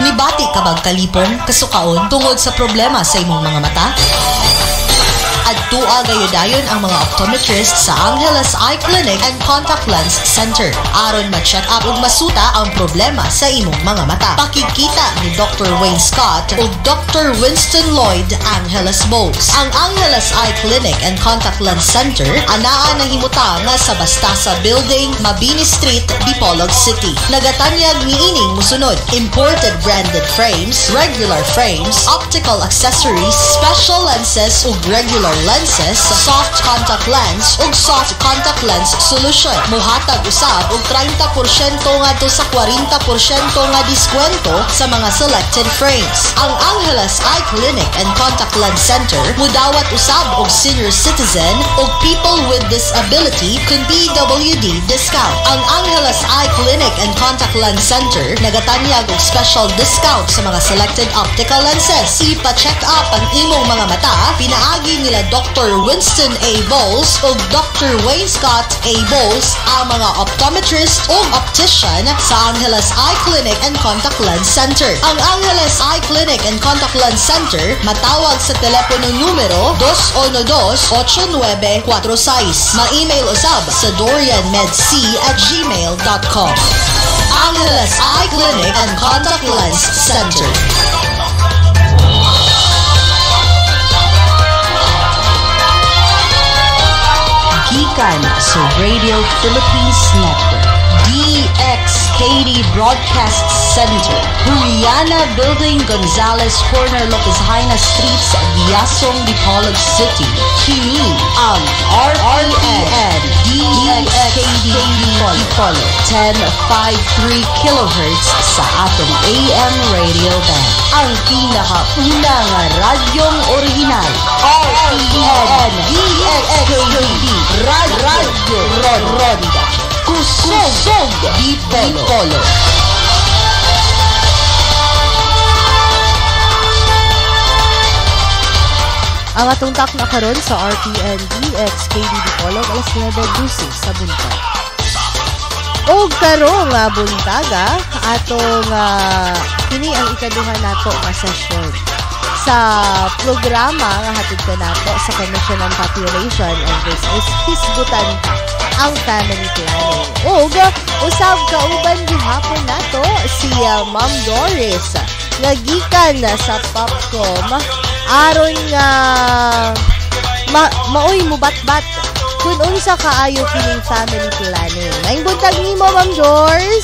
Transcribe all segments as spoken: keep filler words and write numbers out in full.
Nibati ka bang kalipong kasukaon tungod sa problema sa imong mga mata? Adtua gayudayon ang mga optometrist sa Angeles Eye Clinic and Contact Lens Center aron ma-check up ug masuta ang problema sa imong mga mata. Pakikita ni Doctor Wayne Scott ug Doctor Winston Lloyd Angeles Bowes. Ang Angeles Eye Clinic and Contact Lens Center anaa nahimuta nga sa Bastasa Building, Mabini Street, Dipolog City. Nagatanyag niining musunod: imported branded frames, regular frames, optical accessories, special lenses ug regular lenses, soft contact lens ug soft contact lens solution. Muhatag usab og thirty percent ngadto sa forty percent nga diskwento sa mga selected frames. Ang Angeles Eye Clinic and Contact Lens Center mudawat usab og senior citizen ug people with disability kun P W D discount. Ang Angeles Eye Clinic and Contact Lens Center nagatanyag og special discount sa mga selected optical lenses. Ipa-check up ang imong mga mata pinaagi nila Doctor Winston A. Bowles ug Doctor Wayne Scott A. Bowles, ang mga optometrist ug optician sa Angeles Eye Clinic and Contact Lens Center. Ang Angeles Eye Clinic and Contact Lens Center matawag sa telepono numero two one two, eight nine four six. Ma-email usab sa dorianmedc at gmail dot com. Angeles Eye Clinic and Contact Lens Center. Gikan sa Radio Philippines Network, D X K D Broadcast Center, Juliana Building, Gonzales Corner, Lopez Haina Street sa Giasong, Dipolog City. Kini ang R R N D X K D Follow ten fifty-three kilohertz sa atong A M radio band. Ang pinakauna nga radyong original, R R N D X K D Radio Ronda. Kusog Dipolo. Ang atong tak na karon sa R T N D X K D Dipolo alas nine twelve sa buntag. Og karong nga buntaga atong uh, kini ang ikaduha nato nga session sa programa nga hatod ka nato sa Commission on Population, and this is Hisgutan ang Family Planning. Og usab kauban gihapon nato si uh, Ma'am Doris nga gikan sa PopCom aron nga ma maoy mubat-bat kung unsa kaayo kining family planning. Maayong buntag nimo, Ma'am Doris.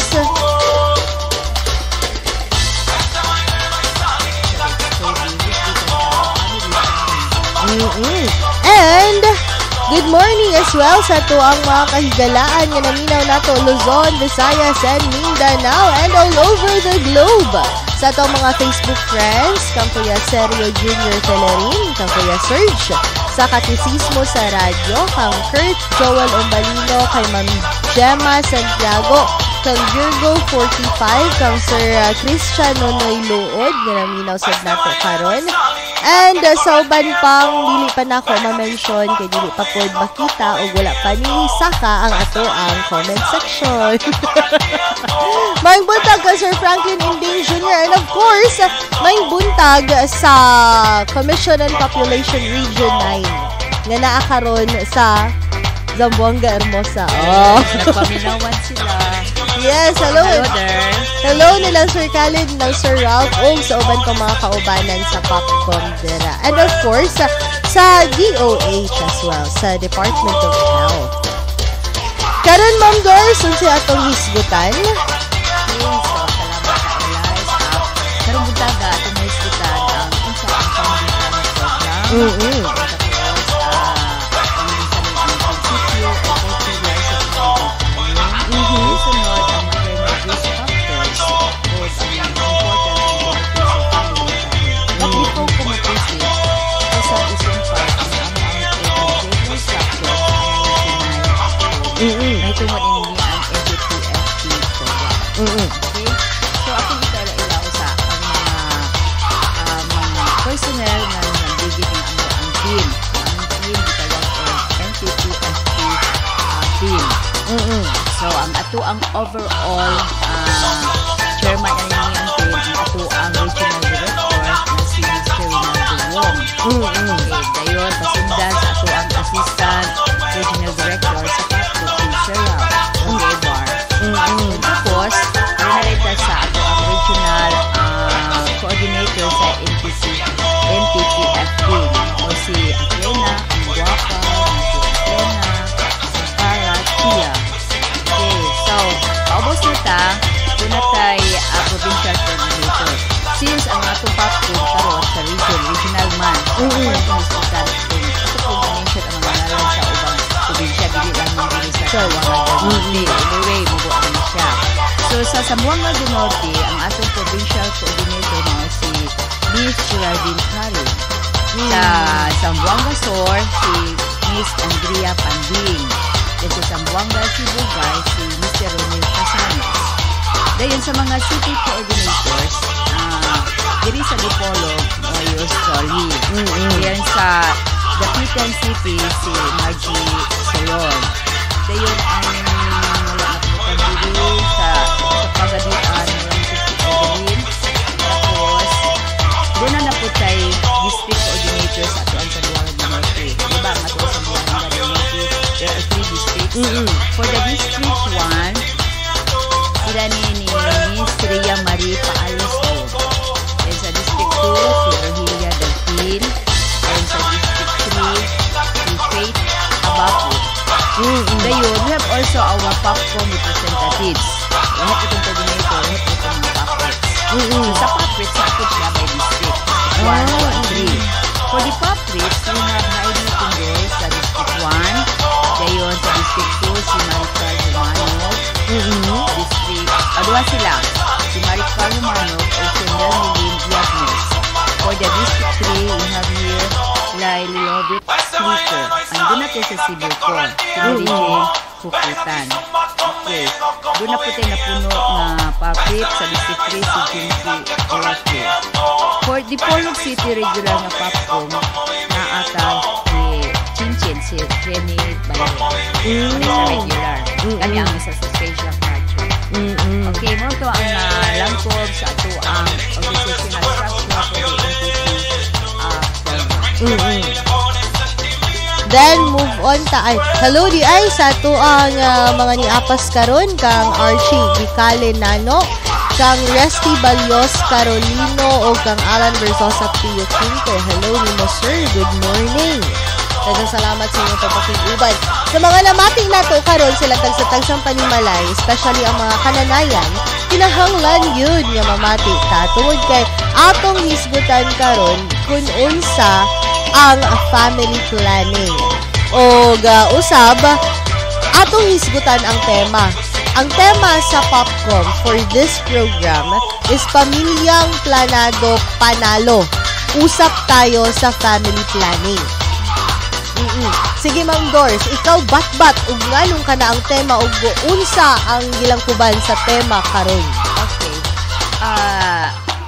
Mm-mm. And good morning as well sa to ang mga kahigalaan nga naminaw nato Luzon, Visayas, and Mindanao, and all over the globe. Sa to mga Facebook friends, kang Kuya Sergio Junior Telerin, kang Kuya Serge sa Katisismo sa Radyo, kang Kurt Joel Umbalino, kay Ma'am Gemma Santiago, kang Virgo forty-five, kang Sir uh, Christian Nonoy Luod nga naminaw sad nato karon. And uh, sa uban pang dili pa nako ma-mention kay dili pa pod makita o wala pa ni saka ang ato ang comment section. May buntag ka Sir Franklin Inding Junior and of course may buntag sa Commission on Population Region nine nga naa karon sa Zamboanga Hermosa. Oh, nagpaminawan sila. Yes, hello. Hello there. Hello nila Sir Khalid, ng Sir Ralph, o sa uban ko mga kaubanan sa PopCom dira. And of course, sa, sa D O H as well, sa Department of Health. Karon, Ma'am Doris, unsa atong hisgutan? Yes, so, salamat sa Elias. Karong buntaga, atong hisgutan ang unsa ang pamilihan program. Mm-hmm. Mm-hmm. May tungod ini ang N P P F P program. Mm-hmm. Okay? So, akong ipala-ilaw sa ang mga uh, mga personnel na nabigit ng ang ang team. Ang team gitawag og N P P F P uh, team. Mm-hmm. So, ang ato ang overall uh, chairman ng ang team, ang ato ang Mm-mm. Okay, dayon pasundan sa ato ang assistant regional director sa PopCom si Cheryl Bar. Mm-mm. Tapos, pinalita sa ato ang regional ah, coordinator sa N P C N P P F team o si Atlena, ang guwapa, si Atlena, si Para, Chia. Okay, so, paubos na ta, doon tayo uh, provincial coordinator. Since ang atong PopCom karon sa region, regional man, Mm-mm. ako ang pinisitan kung ito po mention ang mga ngalan sa ubang probinsya, dili lang mga dili sa Sambuanga del Norte. Anyway, mabuang na siya. So, sa Sambuanga del Norte, ang atong provincial coordinator mo si Miss Geraldine Carin. Sa Sambuanga Sur, si Miss Andrea Panding. Then sa Sambuanga Sibugay, si Mister Romeo Casanes. Dayon sa mga city coordinators, ah, diri sa Dipolo, Mayor Solly. Dayon sa Dapitan City, si Margie Solon. Dayon ang wala na po diri sa sa Pagadian, wala na si Evelyn. Tapos, doon na na po tayo district coordinators sa ato ang Sambuanga del Norte. Diba ang ato ang Sambuanga del Norte? There are three districts. Mm-mm. For the district one, sila ni, ni Miss Rhea Marie Paalisco. And sa District two, si Rohilia Delphine. And sa District three, si Faith Abapo. Mm-mm. Dayon, we have also our PopCom representatives. Lahat itong coordinator, lahat itong mga PopReps. Mm-mm. So, sa PopReps, sakot sila by district. one, two, and three. For the PopReps, we have Heidi Tundoy sa District one. Dayon, sa District two, si Maricar Romano. Mm-mm. District, adwa sila, si Maricar Romano o si Nelmilin Diagnos. For the District three, we have here Laili Lovit Slico. Andun na tayo sa Sibuko, si Marijane Kukutan. Okay, doon na po tayo napuno na PopRep sa District three, si Jinky Olake. For the Polog City regular na PopCom, naatag si Chinchin, si Jenny Bayo. Ano sa regular? Kanya ang isa sa special project. Mm-mm. Okay, mo to ang uh, langkob sa ato ang organizational structure for the N P P uh, program. Mm-mm. Then move on ta ay hello di ay sa to ang uh, mga niapas karon kang Archie Gicale Nano, kang Resty Balios Carolino o kang Alan Versosa Pio Quinto. Hello nimo sir, good morning. Daghang salamat sa inyong pagpakiguban. Sa mga namating nato karon sila tagsa-tagsang panimalay, especially ang mga kananayan, kinahanglan yun nga mamati ta tungod kay atong hisgutan karon kun unsa ang family planning. O uh, usab atong hisgutan ang tema. Ang tema sa PopCom for this program is Pamilyang Planado Panalo. Usap tayo sa family planning. Mm-mm. Sige Ma'am Doris, ikaw bat-bat ug nganong kana ang tema ug unsa ang gilangkuban sa tema karon? Okay. Ah,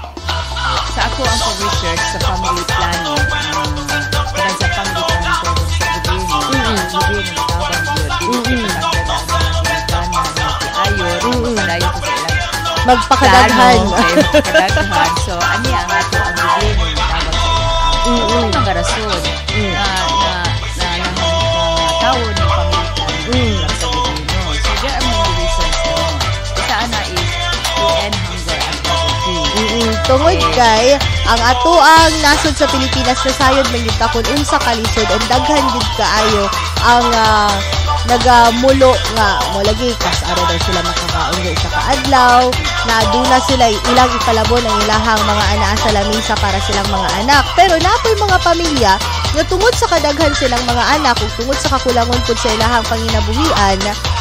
sa ako ang pag-research sa family planning, uh, para sa family planning ko sa gobyerno, Mm-mm. gobyerno nagtabang yun, dili Mm-mm. ko pagkakita ang mga ginagana, mga ayon, Mm-mm. malayo ko sa ilang Magpakadaghan. plano, okay, magpakadaghan. So, ani ang ato ang gobyerno nagtabang sa ilang. Mm-mm. Ano mga rason Mm. na na na na mga tao ng family planning Mm. lang sa gobyerno. So, there are many reasons naman. Isa ana is to end hunger and poverty. Mm-mm. Tungod kay ang ato ang nasod sa Pilipinas na sayod man gyud ta kun unsa kalisod and daghan gyud kaayo ang uh, nagamulo nga mo lagi kas araw daw sila makakaon nga isa ka adlaw na aduna sila ilang ipalabon ang ilahang mga anaa sa lamisa para silang mga anak, pero napoy mga pamilya nga tungod sa kadaghan silang mga anak ug tungod sa kakulangon pud sa ilahang panginabuhian,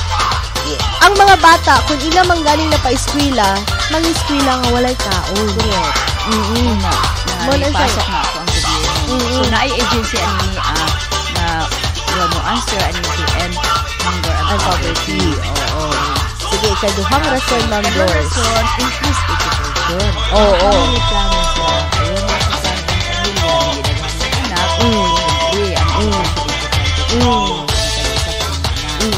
i- ang mga bata kung ina manggaling na pa eskwela mangiskwela nga walay kaon. Mm-mm. na Mo na na siya. ipasok na ako ang gobyerno. Mm-mm. So, naay agency ani ah, na wala mo answer ani to end hunger and Ang poverty. poverty. Oo. Sige, ikaduhang rason, Ma'am Ang Doris. rason, increase education. Oo, oo. Family planning sa ayun na sa sa pamilya, hindi na ng anak, Mm. hindi, ang Mm. education. Mm. Ang isa pa ng anak. Mm-mm.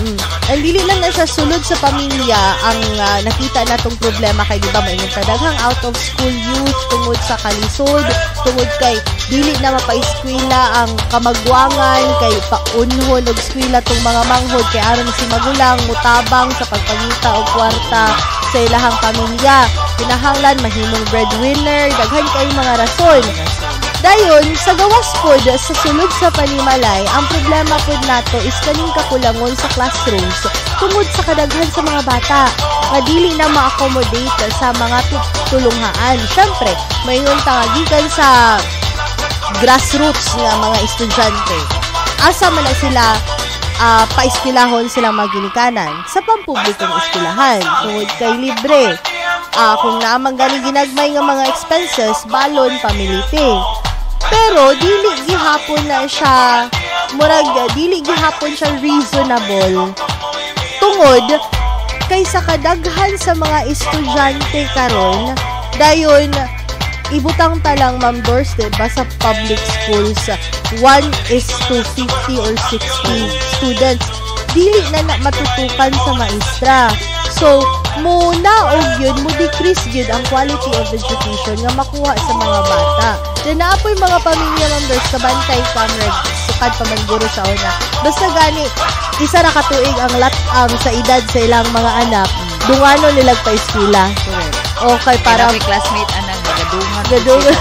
ang dili lang na siya sulod sa pamilya ang uh, nakita natong problema kay di ba maingon daghang out of school youth tungod sa kalisod, tungod kay dili na mapa-eskwela ang kamagwangan kay paunhon og eskwela tong mga manghod kay aron si magulang mutabang sa pagpangita og kwarta sa ilahang pamilya. Kinahanglan mahimong breadwinner, daghan kay mga rason. Dayon, sa gawas pod, sa sulod sa panimalay, ang problema pod nato is kaning kakulangon sa classrooms tungod sa kadaghan sa mga bata nga dili na ma-accommodate sa mga tulunghaan. Syempre, mayroon tangagikan sa grassroots nga mga estudyante. Asa man na sila uh, pa-eskwelahon silang maginikanan sa pampublikong eskwelahan tungod kay libre. Uh, kung naamang galing ginagmay nga mga expenses, balon, pamilite. Pero, dili gihapon na siya, murag, dili gihapon siya reasonable. Tungod, kaysa kadaghan sa mga estudyante karon, dayon, ibutang talang Ma'am Doors, diba, sa public schools, one is to fifty or sixty students. Dili na, na matutukan sa maestra. So, muna og yun, mo decrease yun ang quality of education nga makuha sa mga bata. Then, naapoy mga pamilya members, kabantay kamrag, sukad pa man guro sa una. Basta gani, isa na katuig ang latang sa edad sa ilang mga anak, dungano nilag pa eskwela. Okay, para... Kaya classmate, anak, gadungan. Gadungan.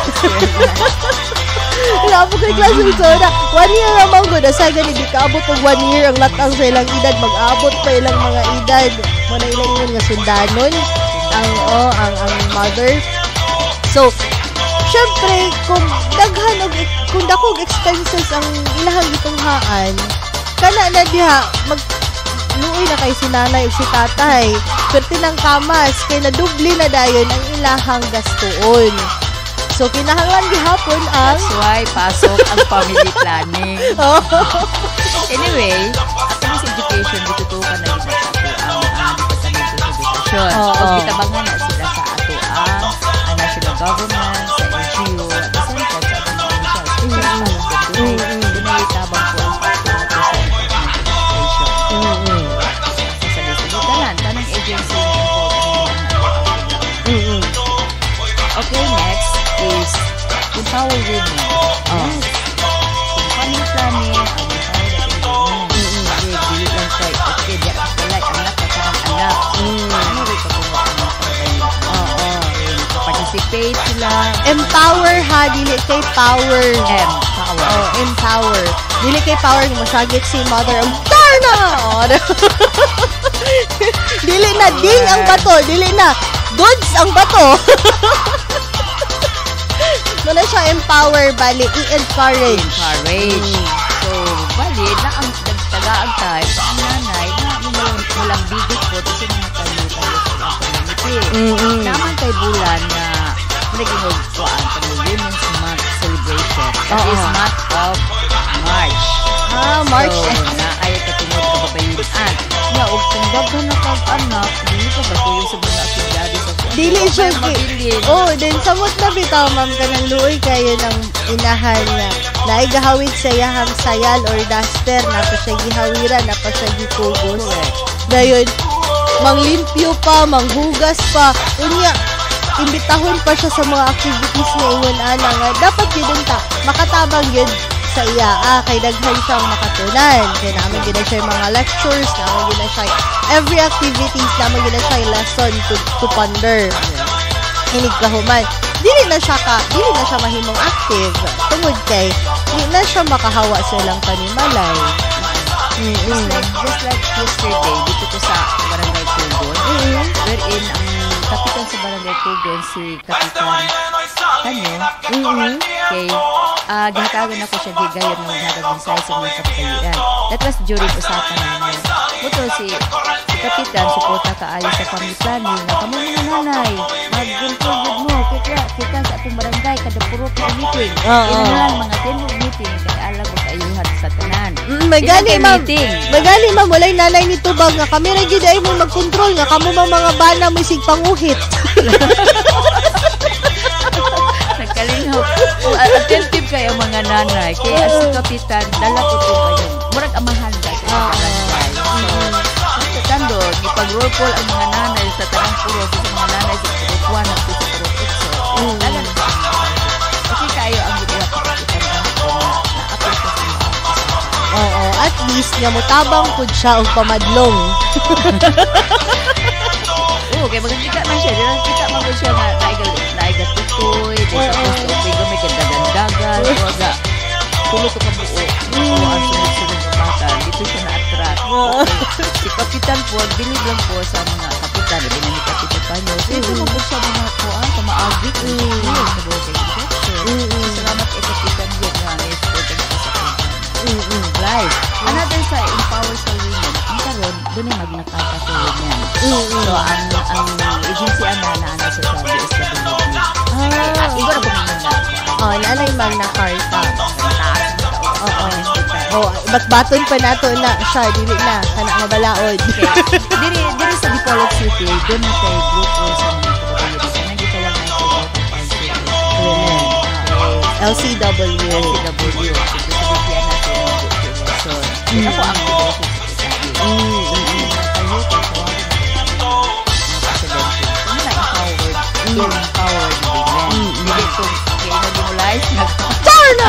Wala po kay classmate sa una. One year naman ko, nasa gani, di kaabot ng one year ang latang sa ilang edad, mag-aabot pa ilang mga edad. Muna ilang yun nga sundanon, ang, oh, ang, ang mother. So, syempre, kung daghan og kung dakog expenses ang ilahang gitunghaan, kana na diha mag luoy na kay si nanay ug si tatay. Perti ng kamas kay nadubli na dayon ang ilahang gastuon. So kinahanglan gihapon ang That's why pasok ang family planning. Oh. Anyway, at least education ditutukan na gid sa ato ang uh, Departamento sa Edukasyon. Oh, Ug oh. bitabangan na sila sa ato ang uh, national government, sa N G O, at the same time sa ating mga officials. Especially sa Dunay, Dunay tabang po ang ato sa education. Mm-hmm. Sa lisagutan, tanong agency na involved. Mm-hmm. Okay, next is empower women. Oh. Yung family planning, ang empower the women. Okay, dili lang kay, okay, di ako like anak, kaparang anak. Ano rin pa kung anak ka kayo? Oo. Participate sila. Empower ha, dili kay power. Empower. Oh, empower. Dili kay power nga masagit si mother. Darna! Oh, dili na ding ang bato, dili na goods ang bato. Muna siya empower, bali, i-encourage. Encourage. Mm. So, bali, na ang nagtagaag tayo sa ang nanay na mulang bigit po ito sa mga tayo-tayo sa community. Mm-hmm. Naman kay Bulan na naging kuan sa Women's Month celebration. That Oo. is month of March. Ah, March. So, na ay katungod ka babayunan. Nga, og kung daghan na kag-anak, dili ka ba kuyo sa mga aktividades sa kuwan? Dili siya. Mabilin. Oh, then samot na bitaw, ma'am, kanang luoy kayo ng inahan na naigahawid sa iyahang sayal or duster, na pa siya gihawiran, na pa siya gipugos. Dayon, manglimpyo pa, manghugas pa, unya, imbitahon pa siya sa mga activities nga ingon ana nga dapat yun ta makatabang yun sa iya ah, kay daghan siyang makatunan kay namin gina siya mga lectures namin gina siya every activities namin gina siya lesson to, to ponder hinig kahuman dili na siya ka dili na siya mahimong active tungod kay dili na siya makahawa sa ilang panimalay. Mm-hmm. Just like just like yesterday dito ko sa Barangay Tugon, Mm-hmm. wherein ang kapitan sa Barangay Tugon si Kapitan Tanyo, Mm-hmm. kay uh, gihatagan ako siya gigayon ng maghatag mensahe sa mga kapitalian. That was during usapan namin. Buto si, si Kapitan suporta kaayo sa family planning na kamo mga nanay mag-contribute mo kita kita sa atong barangay kada purot na meeting. Oo. Inahan mga tenog meeting kay alam ko kaayuhan sa tanan. Mm, may gani Ilang ma'am. meeting. May gani ma'am, walay nanay ni tubag nga kami ra gyud ay mo mag-control nga kamo mga mga bana mo sig panguhit. Nagkalingaw. Kung attentive kayo mga nanay, kaya si Kapitan, dala ko po kayo. Murag amahan ka sa barangay. So, ipag-roll call ang mga nanay sa tanang puro sa mga nanay sa purukwan at sa purukutso. Mm. Dagan na sa mga okay kayo ang gibuhat sa pagkitandang ko na naapil sa sa mga Oo, at least nga mutabang pud siya og pamadlong. Oo, kaya magkita man siya. Diyan kita man siya na naigal naigal tutoy, di sa gusto may gamay dagan-dagan, wala. Tulo to kabuo. Oo, ang sunod-sunod ng bata. Dito siya na-attract. Si Kapitan po, bilib lang po sa mga kapitan. Hindi na ni Kapitan pa niyo. So, ito mo po siya mga kuan, pamaagit. Sa buhay kay Kapitan. Salamat kay Kapitan yun na na-support ang sa Kapitan. Live. Another sa empower sa women. Ang karon, doon yung magnakata sa women. So, ang ang agency ana na ano sa sabi is W W. Ah, iba na po minun na. Oh, nanay Magna Carta. Oo. Oh, bat-baton pa nato na siya dili na kana nga balaod. Okay. Diri diri sa Dipolog City, doon na kay grupo sa mga kababayan. Sana kita lang na ito women. L C W. L C W. So, bigyan natin ang so, ito po ang activation sa sabi. Mm. So, kayo kung tawagin na presidente. So, na-empowered. Empowered women. Hindi kung kaya-demolize na Darna!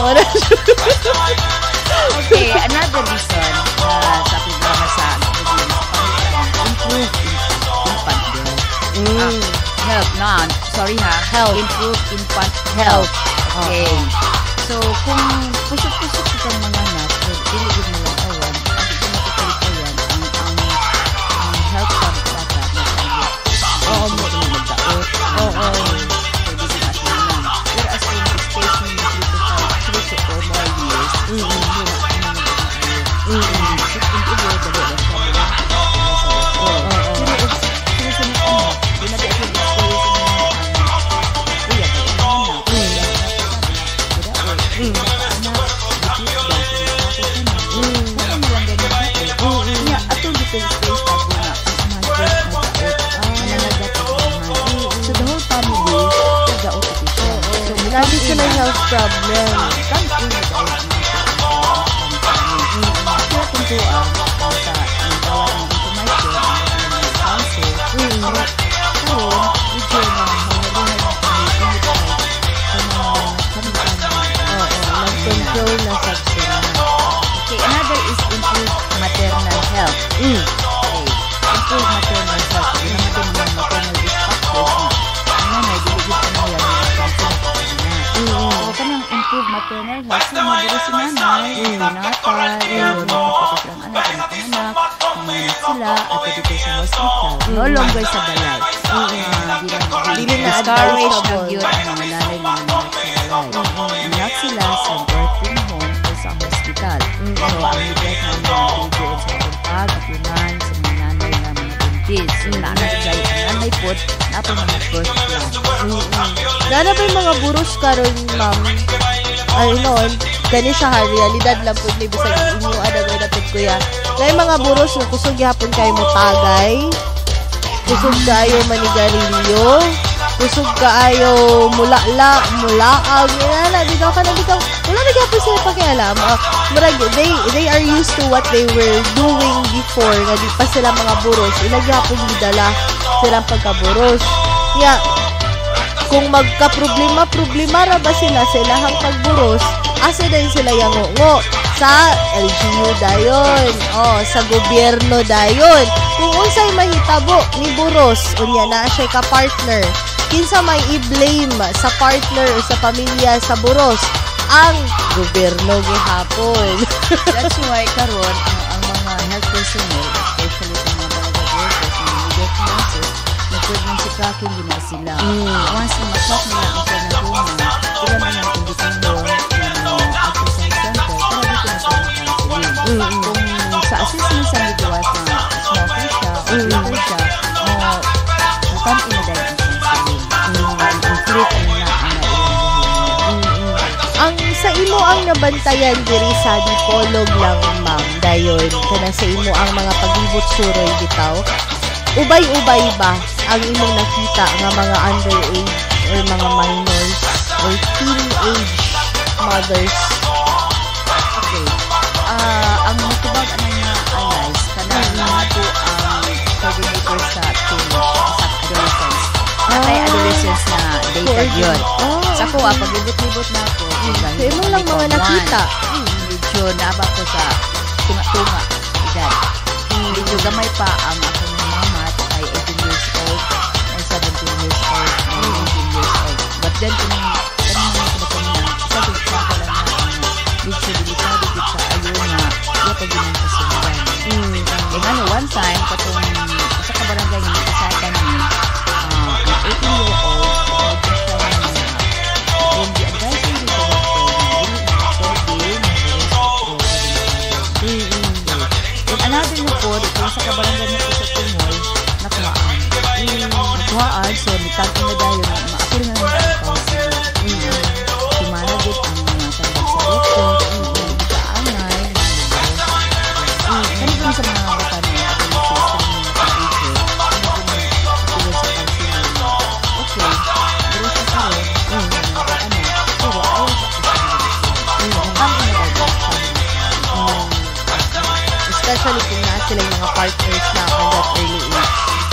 Okay, another reason na sa programa sa improve infant health. Mm. Ah, health, no, sorry ha. Health. Improve infant health. Okay. So, kung pusok-pusok itong mga anak, iligid mo lang awan, at ito matutulpayan ang, ang, ang health sa bata na tayo. Oo, mo ito magdaot. Oo. Pwede din natin naman. Whereas kung spacing mo three to five, three to four more years, hindi na ano na Mm. Sit in ibo, dali lang sa mga Oo. Pero it's sinasunod ano, di na di ako experience ng mga anak. Kuya, kaya naman na. Kuya, kaya naman na. Kuya, anak, bukit ba? Kaya mo lang ganyan dito. Kaya, atong dito sa space tago na ang amahan first na daot. Mananagat ang amahan. So, the whole family, nag-daot ito siya. So, Lagi siya ng health problem. Come in with our kaya tuntuan sa nagawa ng information ang mga council karoon medyo na maharuhan ng kami sa mga kamitan Nag-control na substance. okay, another is improve maternal health. Okay, improve maternal health. Hindi naman din mga maternal risk factors na ang nanay, diligid ka na yan so kanang improve maternal health so magdala si nanay pinatal yun napapasok ang anak ang anak mga sila at dito sa hospital no longer sa balay Dili na discourage advisable. na yun ang mga nanay na nanak sa balay anak sila sa birthing home o sa hospital so ang higit na mga video sa pagpag atunan sa mga nanay na mga buntis so nanak dahil ang nanay po na po mga birth plan Nana pa yung mga buros karon ma'am. Ay noon, kani siya ha, realidad lang po ni bisag inyo adagay na pud kuya. Kay mga buros nga kusog gihapon kay mo tagay. Kusog kaayo manigarilyo. Kusog kaayo mulala, mulaag. Nana, bitaw ka na bitaw. Wala na gyapon sila pakialam. Uh, murag they they are used to what they were doing before nga di pa sila mga buros. Ila gyapon gidala silang pagkaburos. Yeah. Kung magka-problema, problema ra ba sila sa ilahang pagburos, asa din sila yango sa L G U dayon, oh, sa gobyerno dayon. Kung unsay mahitabo ni buros, unya na siya ka-partner, kinsa may i-blame sa partner o sa pamilya sa buros, ang gobyerno gihapon. That's why karon ang, ang mga health personnel, especially sa mga barangay workers, mga immediate nurses, nag-pregnancy tracking din na sila. Mm. Once na ma-track nila ang pernaduna, sila man ang independent ng exercise center, para dito na sila ng counseling. Mm. Kung sa assessment sa midwife na smoker siya, o drinker siya, mo come in na dahil ang counseling. Ang click ang na ang nailang Ang sa imo ang nabantayan diri sa Dipolog lang ma'am dayon kana sa imo ang mga paglibot suroy bitaw. Ubay-ubay ba ang imong nakita nga mga underage or mga minors or teenage mothers? Okay. Ah, ang matubag ang mga allies kana nga to ang coordinator sa teen, sa adolescents. Natay adolescents na data yun. Oh, sa ko, ah, paglibot-libot na ako. Kaya mo lang mga nakita. Medyo naba ko sa tunga-tunga. Edad. Medyo gamay pa ang ako ng mamat ay eighteen years old and seventeen years old and nineteen years old. But then, kung kanina ko ba kanina, isa sa example lang na medyo delikado dito sa ayun na iya pa ginang kasundan. Eh nga no, one time, katong sa kabarangay nga nakasatan ni ang eighteen year old nagkasya na yung the advisory to the and another report, ito sa kabarangay na po sa Tumoy, nakuhaan. Nakuhaan, so nitag na dahil maapil nga nga ang council. Tumanagit ang mga tanggal sa rekto, sa angay, kanina ko sa mga bata na yung adolescents sa mga ka-age, ano po na apilin sa council. Okay, pero sa karoon, ano, pero ayaw sa council. Ang kami na dahil especially kung na sila yung mga partners na on that early age.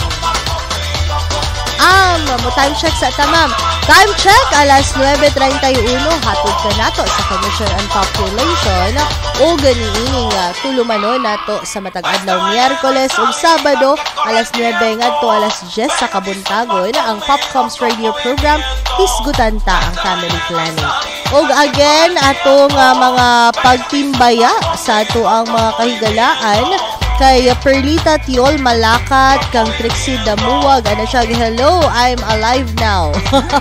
Um, mo time check sa tamam. Time check, alas nueve treinta-uno, hatod ka nato sa Commission on Population o ganiining uh, tulumanon nato sa matag-adlaw Miyerkules ug Sabado, alas nueve ngadto alas diyes sa kabuntagon ang PopCom's radio program Hisgutan ta ang Family Planning. Og again, atong uh, mga pagtimbaya sa ato ang mga kahigalaan kay Perlita Tiol Malakat, kang Trixie Damuwag, ano siya, hello, I'm alive now.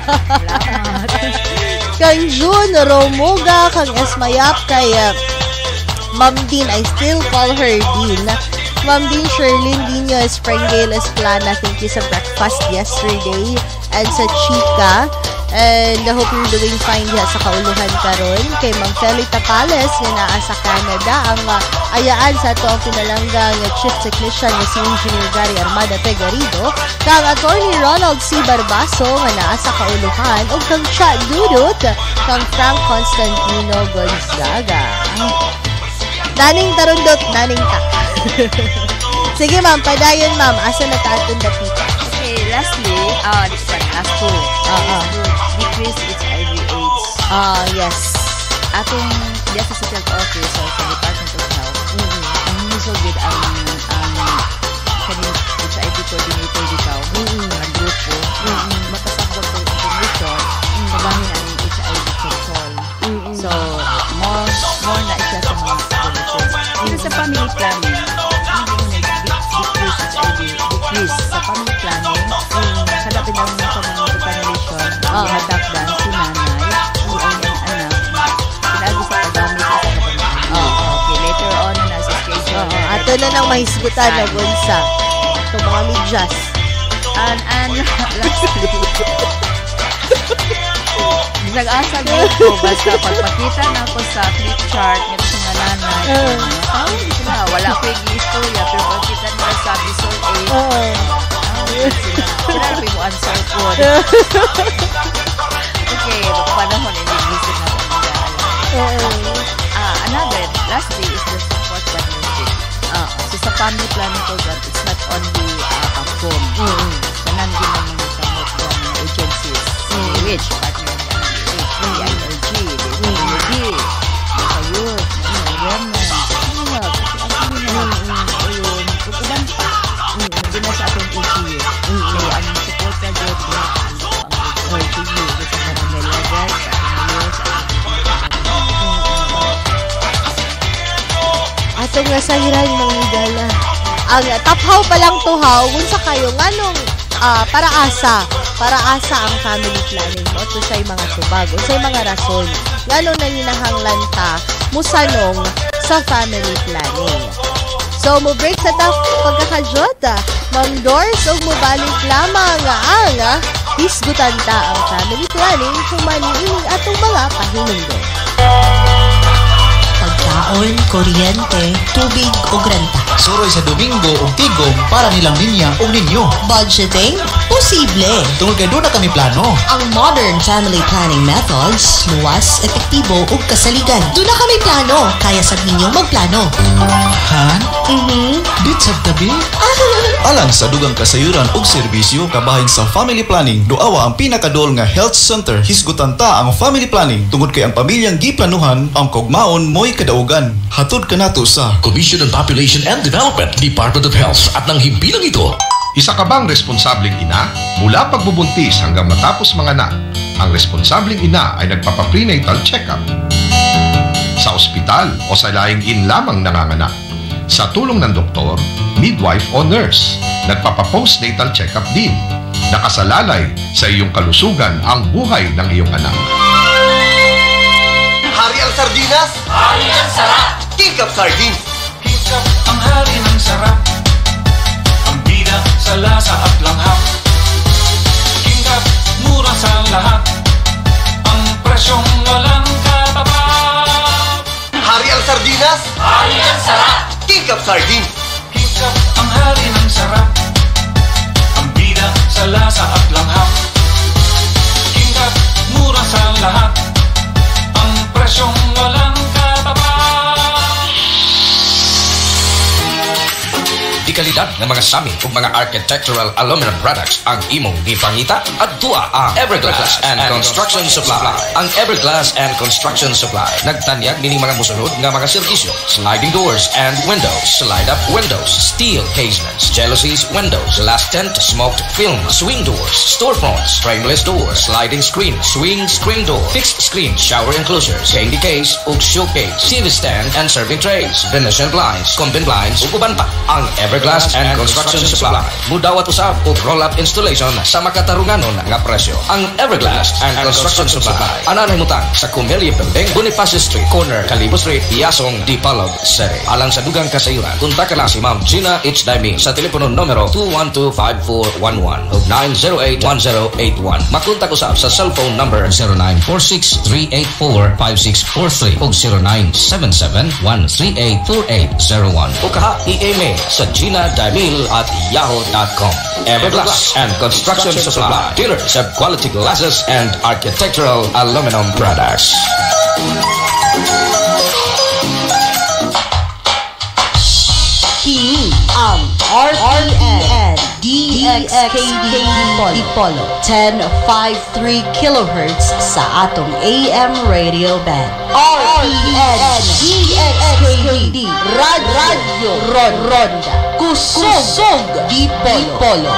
Kang June Romuga, kang Esmayap, kay uh, Ma'am Dean, I still call her Dean. Ma'am Dean Sherlyn Dino Springdale Esplana, thank you sa breakfast yesterday and sa Chika. And I hope you're doing fine diha sa kauluhan karon. Kay Ma'am Feli Tapales nga naa sa Canada, ang uh, ayaan sa ato ang pinalanggang uh, Chief Technician nga si Engineer Gary Armada Tegarido, kang Attorney Ronald C. Barbaso nga naa sa kauluhan, ug kang Cha Dudut, kang Frank Constantino Gonzaga. Naning tarundot, naning ta. Sige ma'am, padayon ma'am, asa na ta atong dapita? Okay, lastly, ah, uh, this one, last two. Uh-huh. Decrease H I V AIDS. Ah, uh, yes. Atong diya sa City Office or sa Department of Health, mm-hmm. ang minisogid ang ang kaning H I V coordinator dito, mm-hmm. ang grupo, mm-hmm. matasabot ko information, mm-hmm. kabahin ang H I V control. Mm-hmm. So, more more na siya sa mga adolescents. Dito sa family planning, hindi mo nag-decrease H I V, decrease sa family planning, mm-hmm. kada pinang sa mga determination, uh, ihatapdan si nanay, si ang anak, pinagi sa pagdamit sa kapamilya. Uh, okay, later on na nasa schedule. Uh, ato na nang mahisgutan na gunsa. Ito mga medyas. And, and, lastly, nag-asa ko, basta pagpakita na ako sa flip chart, nito sa nga nanay, uh, oh, na, wala ko yung istorya, pero pagkita nila sa Visual A, uh, sila. Sila na mo answer po. Okay, panahon hindi visit na po mag-aalam. Ah, another, last day is the support partnership. Ah, so sa family planning program, it's not only uh, PopCom. Mm-hmm. Kanan din ang mga kamot ng mga agencies. Mm-hmm. Which partner ng D I L G, D S W D, mga youth, mga women, mga ayun, pag-uban pa. Hindi na sa ating E G U. Kaya ang support na dyan, ang E G U, sa barangay level, sa mayos, atong nasa hirang mga higala. Ang taphaw pa lang tuhaw, unsa kayo, nganong uh, para asa, para asa ang family planning mo, ito siya'y mga tubag, unsay mga rason, nganong nanginahanglan ta, musanong sa family planning. So, mo break sa tap pagkakajot, Ma'am Doors, o mo balik lamang ang hisgutan ta ang family planning kung maniining atong mga pahinungdo. Pagkaon, kuryente, tubig o renta. Suroy sa Domingo o Tigom para nilang linya o ninyo. Budgeting, Posible. Tungkol kay doon na kami plano. Ang modern family planning methods, luwas, epektibo ug kasaligan. Doon na kami plano, kaya sa ninyong magplano. Han? Mhm. Dit sa tabi? Alang sa dugang kasayuran ug serbisyo kabahin sa family planning, doawa ang pinakadol nga health center. Hisgutan ta ang family planning tungod kay ang pamilyang giplanuhan ang kogmaon mo'y kadaugan. Hatod ka nato sa Commission on Population and Development, Department of Health at nang himpilang ito. Isa ka bang responsableng ina? Mula pagbubuntis hanggang matapos manganak, ang responsableng ina ay nagpapa-prenatal check-up. Sa ospital o sa laing-in lamang nanganganak. Sa tulong ng doktor, midwife o nurse, nagpapa-postnatal check-up din. Nakasalalay sa iyong kalusugan ang buhay ng iyong anak. Hari ang sardinas! Hari ang sarap! King of Sardines! Ketchup ang hari ng sarap. Ang bida sa lasa at langhap. King of mura sa lahat. Ang presyong walang katapat. Hari ang sardinas! Hari ang sarap! King of Sardines! Ketchup ang hari ng sarap. Ang bida sa lasa at langhap. King of mura sa lahat. Ang presyong walang katapat. Di kalidad ng mga sami ug mga architectural aluminum products ang imong gipangita at tuwa ang Everglass and Construction Supply. Ang Everglass and Construction Supply nagtanyag nini mga musunod nga mga serbisyo: sliding doors and windows, slide-up windows, steel casements, jalousies windows, glass tent, smoked film, swing doors, storefronts, frameless doors, sliding screen, swing screen door, fixed screen, shower enclosures, candy case ug showcase, T V stand and serving trays, Venetian blinds, combin blinds ug uban pa. Ang Everglass and Construction Supply mudawat usab ug roll-up installation sa makatarunganon nga presyo. Ang Everglass and Construction Supply ananay mutang sa Comelia Building, Bonifacio Street, corner Calibo Street, Yasong, Dipalog City. Alang sa dugang kasayuran, kontak na si Ma'am Gina H. Daiming sa telepono numero two one two, five four one one ug nine zero eight, one zero eight one. Makontak usab sa cellphone number zero nine four six, three eight four, five six four three ug zero nine seven seven, one three eight, four eight zero one o kaha i-email sa gina daimil at yahoo dot com. Everglass and Construction Supply, dealers of quality glasses and architectural aluminum products. Kini ang R P N D X K D Dipolo ten fifty-three kilohertz sa atong A M radio band. R P N D X K D Rad Radio Ron Ronda Kusog Dipolo.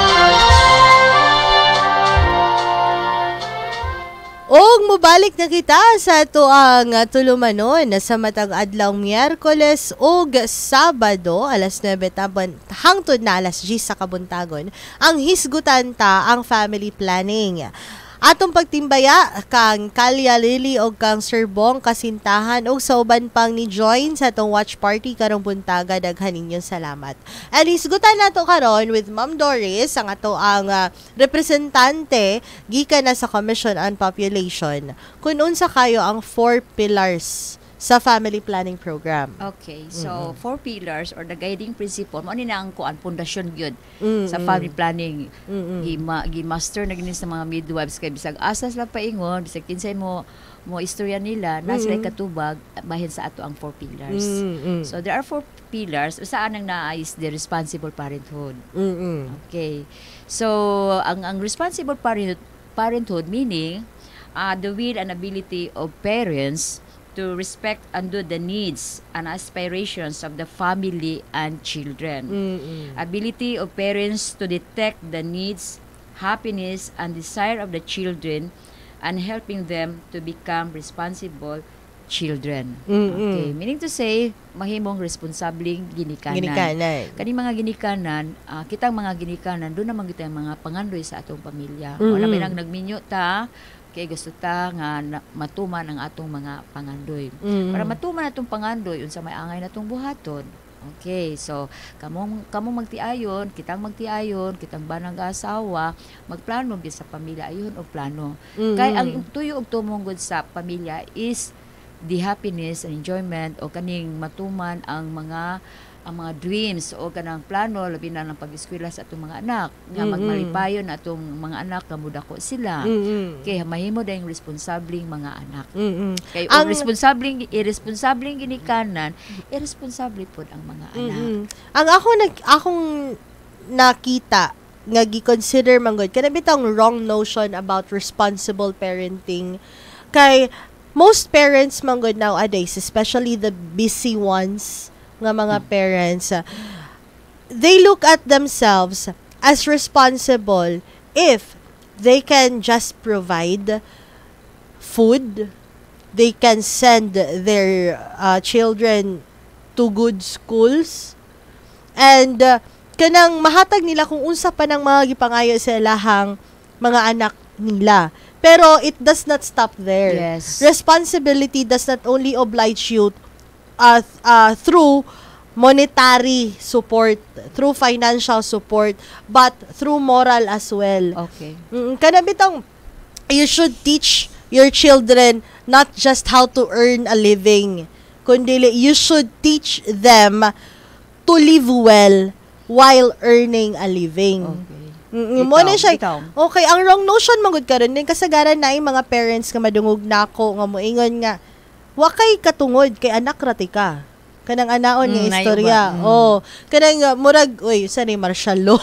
Og mubalik na kita sa tuang tulumanon sa matag adlaw Miyerkules ug Sabado alas nuebe taban hangtod na alas diyes sa kabuntagon ang hisgutan ta ang family planning. Atong pagtimbaya kang Kalya Lily o kang Sir Bong kasintahan o sa uban pang ni join sa atong watch party karong buntaga, daghan ninyong salamat. And isgutan nato karon with Ma'am Doris ang ato ang uh, representante gikan na sa Commission on Population kung unsa kayo ang four pillars sa family planning program. Okay, so mm-hmm. four pillars or the guiding principle mo ni na ang kuan pundasyon gyud mm-hmm. sa family planning. Mm-hmm. Gima gi-master na gini sa mga midwives kay bisag asa sila paingon, bisag kinsay mo mo istorya nila, na sila mm-hmm. katubag bahin sa ato ang four pillars. Mm-hmm. So there are four pillars. Saan ang naa is the responsible parenthood. Mm-hmm. Okay. So ang ang responsible parenthood, parenthood meaning uh, the will and ability of parents to respect and do the needs and aspirations of the family and children. Mm-hmm. Ability of parents to detect the needs, happiness, and desire of the children and helping them to become responsible children. Mm-hmm. Okay, meaning to say, mahimong responsabling ginikanan. Ginikanan. Kani mga ginikanan, uh, kitang mga ginikanan, doon naman kita mga pangandoy sa atong pamilya. Mm-hmm. Wala may nang nagminyo ta, kay gusto ta nga na, matuman ang atong mga pangandoy. Mm-hmm. Para matuman atong pangandoy unsa may angay natong buhaton. Okay, so kamong kamong magtiayon, kitang magtiayon, kitang banang asawa, magplano gyud sa pamilya ayon og plano. Mm-hmm. Kay ang tuyo og tumongod sa pamilya is the happiness and enjoyment o kaning matuman ang mga ang mga dreams o kanang plano labi na ng pag-eskwela sa atong mga anak nga Mm-mm. magmalipayon atong mga anak nga mudako sila. Mm-mm. Kay mahimo dayong responsabling mga anak. Mm-mm. Kay Ang- ang responsabling irresponsableng ginikanan, irresponsable pod ang mga anak. Mm-mm. Ang ako nag akong nakita nga gi-consider man gud kana bitang wrong notion about responsible parenting kay most parents man gud nowadays, especially the busy ones nga mga parents, uh, they look at themselves as responsible if they can just provide food, they can send their uh, children to good schools, and uh, kanang mahatag nila kung unsa pa ng mga gipangayo sa ilahang mga anak nila. Pero it does not stop there. Yes. Responsibility does not only oblige you uh, uh, through monetary support, through financial support, but through moral as well. Okay. Mm, kana bitang you should teach your children not just how to earn a living, kundi you should teach them to live well while earning a living. Okay. Mm, mo na siya. Bitaw. Okay, ang wrong notion magud karon din kasagaran na yung mga parents nga madungog nako nga moingon nga wa kay katungod kay anak rati ka. Kanang anaon nga Mm, istorya. naiba. Mm. Oh, kanang uh, murag oy, sa ni martial law.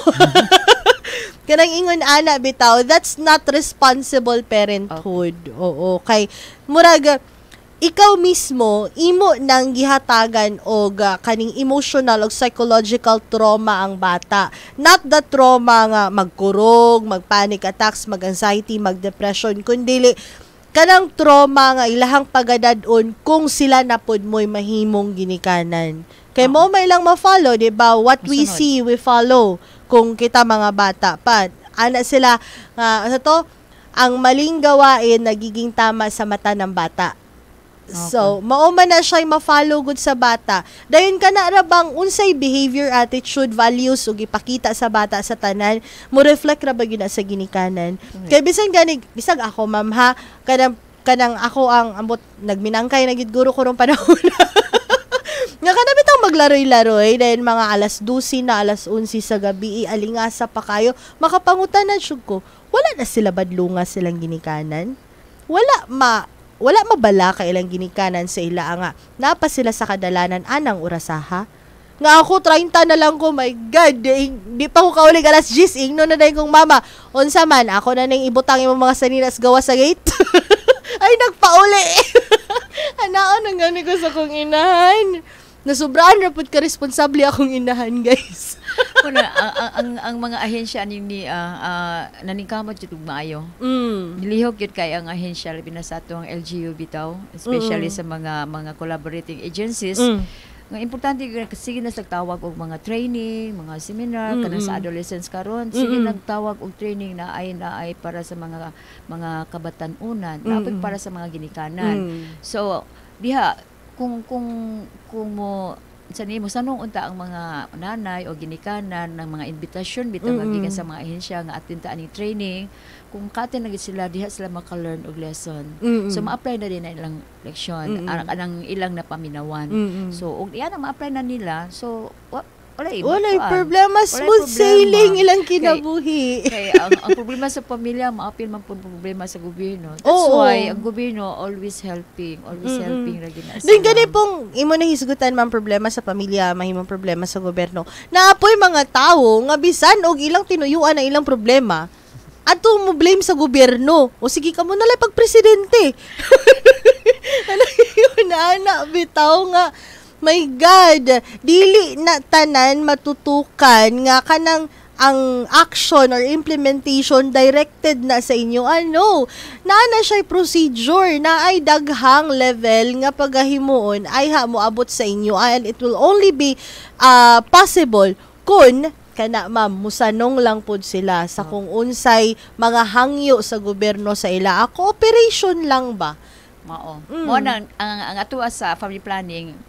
Kanang ingon ana bitaw, that's not responsible parenthood. Oo, kay murag uh, ikaw mismo imo nang gihatagan og uh, kaning emotional o psychological trauma ang bata, not the trauma nga magkurog, magpanic attacks, mag-anxiety, mag-depression, kundi kanang trauma nga ilahang pagadadon kung sila na pod mo'y mahimong ginikanan. Kay mo may lang ma-follow, di ba? What we Masunod. see, we follow. Kung kita mga bata pa, ana sila nga uh, to, ang maling gawain nagiging tama sa mata ng bata. So, mauma na siya ma-follow good sa bata. Dayon ka na rabang unsay behavior, attitude, values ug ipakita sa bata sa tanan, mo reflect ra ba gyud na sa ginikanan. Mm-hmm. Kay bisan gani bisag ako ma'am ha, kanang kanang ako ang ambot nagminangkay na gid guro ko rong panahon. Nga kana bitang maglaroy-laroy dahil mga alas dose na alas onse sa gabi alingasa pa kayo, makapangutan na jud ko. Wala na sila badlunga silang ginikanan. Wala ma wala mabala ka ilang ginikanan sa ila nga. Napa sila sa kadalanan anang orasaha. Nga ako thirty na lang ko, my God, di, di pa ko kaulig alas diyes, ingno na dahil kong mama. Unsa man, ako na nang ibutang yung mga sanilas gawa sa gate. Ay, nagpauli. Anaon ang gani ko sa kong inahan. Nasubraan rapod ka responsable akong inahan, guys. Kuna ang, ang, ang ang mga ahensya ani ni uh, uh, naningkamot jud og maayo. Mm. Nilihok yun kay ang ahensya labi na sa atong L G U bitaw, especially Mm. sa mga mga collaborating agencies. Mm. Nga importante gyud sige na nagtawag og mga training, mga seminar Mm-mm. kanang sa adolescents karon. Sige Mm-mm. nagtawag og training na ay na ay para sa mga mga kabatan-unan, dapat Mm-mm. para sa mga ginikanan. Mm. So, diha kung kung kung mo sa nimo sanong unta ang mga nanay o ginikanan ng mga invitation bitaw Mm-mm. gikan sa mga ahensya nga attend ta ani training, kung kate na gid sila diha sila maka-learn og lesson. Mm-mm. So ma-apply na din na ilang leksyon, Mm-mm. ang anang ilang napaminawan. Mm-mm. So og diyan na ma-apply na nila. So wa, wala iba. Walay kuan. problema, Walay smooth problema. sailing ilang Kay- kinabuhi. Kay ang, ang problema sa pamilya, maapil man po problema sa gobyerno. That's Oo. why ang gobyerno always helping, always Mm-mm. helping ra gid na Din sila. gani pong imo na hisgutan man problema sa pamilya, mahimong problema sa gobyerno. Naapoy mga tao nga bisan og ilang tinuyuan na ilang problema, ato mo blame sa gobyerno. O sige ka mo na lang pag presidente. Ano yun na anak bitaw nga my God, dili na tanan matutukan nga kanang ang action or implementation directed na sa inyo. Ano? Na na siya procedure na ay daghang level nga pagahimuon ay ha moabot sa inyo and it will only be uh, possible kung kana ma'am musanong lang pud sila sa kung unsay mga hangyo sa gobyerno sa ila. A cooperation lang ba? Mao. Mm. Mo nang ang, ang atua sa family planning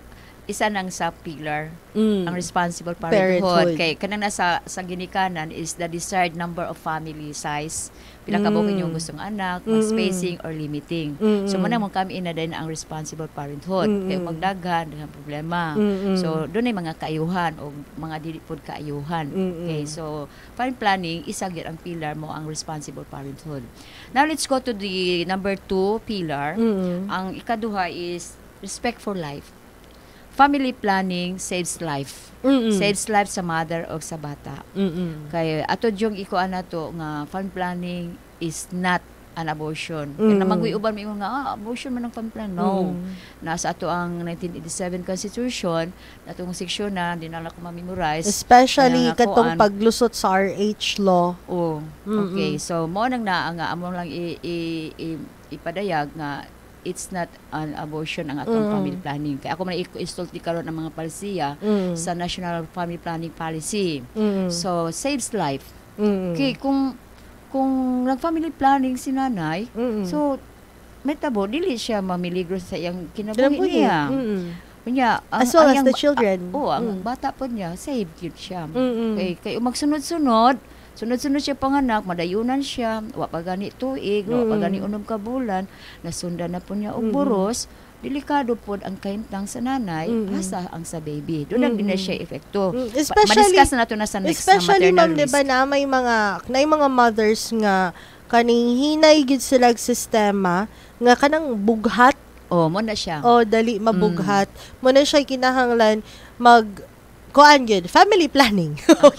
isa nang sa pillar Mm. ang responsible parenthood, Parenthood. kay kanang nasa sa ginikanan is the desired number of family size, pila ka mm. inyong gustong anak, mag spacing or limiting. Mm-mm. So muna mo kami ina din ang responsible parenthood. Mm-mm. Kay magdaghan ang problema. Mm-mm. So doon ay mga kaayuhan o mga dili pod kaayuhan. Mm-mm. Okay, so family planning isa gyud ang pillar mo ang responsible parenthood. Now let's go to the number two pillar. Mm-mm. Ang ikaduha is respect for life. Family planning saves life. Mm-mm. Saves life sa mother o sa bata. Mm-mm. Kaya ato yung ikuan na to nga family planning is not an abortion. Mm. Kaya namanggoy uban mo nga ah, abortion man ang family plan. No. Mm. Nasa ato ang nineteen eighty-seven Constitution, natong seksyon na dinala ko ma-memorize. Especially Kaya nga katong kuan. paglusot sa R H law. Oh, Mm-mm. okay. So mo nang naa nga amo lang i, i, i, ipadayag nga it's not an abortion ang atong Mm. family planning. Kaya ako man i-install ti karon ang mga palisiya Mm. sa National Family Planning Policy. Mm. So saves life. Mm. Okay, kung kung nag-family planning si nanay, Mm. so may tabo dili siya mamiligro sa iyang kinabuhi Kinabuhi. niya. Mm. Kunya, ang, As well ang as iyang the ba- children. ah, oo, ang Mm. bata po niya, save yun siya. Mm-mm. Kay, kay magsunod-sunod, sunod-sunod siya panganak, madayunan siya, wa pa gani tuig, wa pa Mm-mm. gani unom ka bulan, nasundan na po niya og Mm-mm. buros, delikado po ang kaintang sa nanay, Mm-mm. hasa ang sa baby. Doon ang din na Mm-mm. siya epekto. Mm, Pa- especially- madiscuss na nato na sa next Especially na ma'am, maternal di ba risk. na may mga na mga mothers nga kaning hinay gid sila og sistema nga kanang bughat Oh, mo na siya. o dali mabughat. Mm. Mo na siya kinahanglan mag kuan gyud family planning.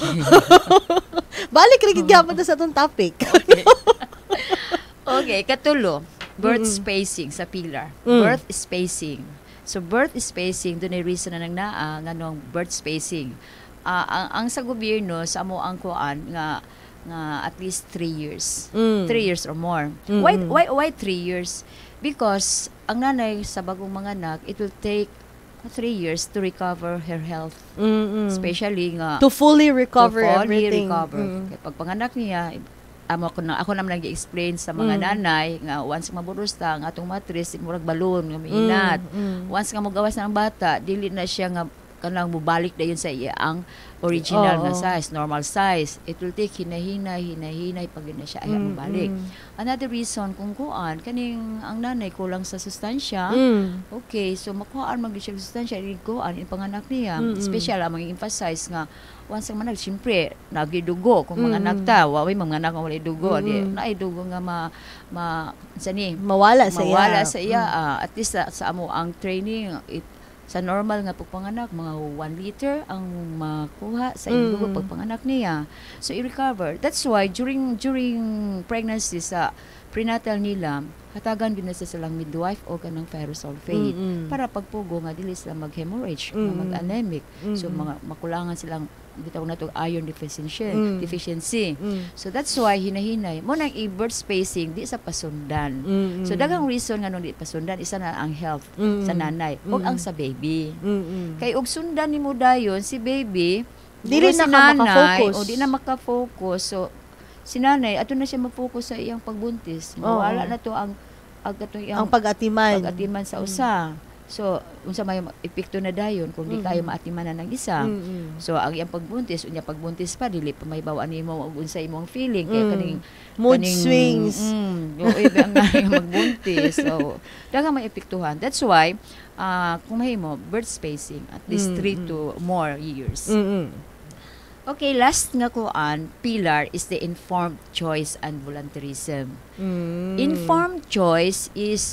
Balik ra gid gyapon ta sa atong topic. Okay, katulo. Birth Mm-mm. spacing sa pillar. Mm. Birth spacing. So, birth spacing, doon ay reason na nang naa, nga nung birth spacing. Ah, ang, ang sa gobyerno, sa amo ang kuan, nga, nga at least three years. Mm. Three years or more. Mm-mm. Why, why, why three years? Because, ang nanay sa bagong mga anak, it will take three years to recover her health. Mm-mm. Especially nga, to fully recover to fully everything. recover. Mm. Kaya pag panganak niya, amo ako na ako naman nag-explain sa mga Mm. nanay nga once maburos ta ang atong matris murag balon nga miinat. Mm, mm. Once nga mo gawas ng bata, dili na siya nga kanang mubalik dayon sa iya ang original Oo. nga size, normal size. It will take hinahinay, hinahinay pag na siya ay Mm, mabalik. mm. Another reason kung kuan kaning ang nanay kulang sa sustansya. Mm. Okay, so makuhaan mag siya sustansya rin kuan in panganak niya. Mm-mm. Special ang emphasize nga once ang manag siyempre nagidugo kung mga Mm-mm. anak ta, waway mga anak nga walay dugo, di Mm-mm. naay dugo nga ma ma sa ni Mawala sa iya. mawala sa iya. ah, at least sa, sa amo ang training it, sa normal nga pagpanganak mga one liter ang makuha sa iyong dugo Mm. pagpanganak niya. So i-recover. That's why during during pregnancy sa prenatal nila, hatagan din na sa silang midwife o kanang ferrosulfate Mm-mm. para pagpugo nga dili sila mag-hemorrhage, nga Mm-mm. mag-anemic. So Mm-mm. mga makulangan silang bitaw na to iron deficiency, Mm. deficiency. Mm. So that's why hinahinay mo nang i-birth spacing di sa pasundan. Mm-mm. So daghang reason nga nung di pasundan isa na ang health Mm-mm. sa nanay ug Mm-mm. ang sa baby. Mm-mm. Kay og sundan nimo dayon si baby, Dili buro na si ka nanay, makafocus. o di na maka-focus. So si nanay ato na siya ma-focus sa iyang pagbuntis. Mawala Oo. na to ang ang katong iyang ang pag-atiman. pag-atiman sa Mm. usa. So unsa may epekto na dayon kung di Mm-mm. kayo maatiman na ng isa. Mm-mm. So ang iyang pagbuntis, unya pagbuntis pa dili pa may bawaan nimo og unsa imong feeling kay Mm. kaning Mood kaning- swings. Mm, yung iba ang nanay nga magbuntis. So daghang may epektuhan. That's why ah kung mahimo birth spacing at least Mm, three mm. to more years. Mm-mm. Okay, last nga kuan pillar is the informed choice and volunteerism. Mm. Informed choice is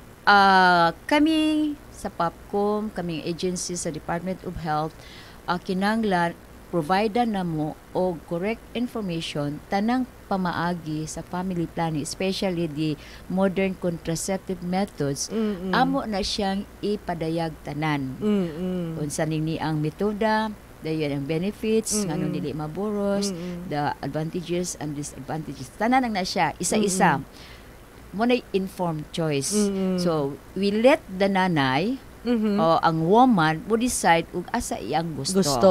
uh, kami sa PopCom, kaming agency sa Department of Health, uh, kinanglan provide na mo og correct information tanang pamaagi sa family planning, especially the modern contraceptive methods. Mm-mm. Amo na siyang ipadayag tanan. Mm-mm. Unsa ning ni ang metoda, dayon ang benefits, Mm-mm. ngano dili maboros, Mm-mm. the advantages and disadvantages. Tanan ang na siya, isa-isa. Mo na informed choice. Mm-mm. So, we let the nanay Mhm. o ang woman mo decide ug asa iyang gusto. Gusto.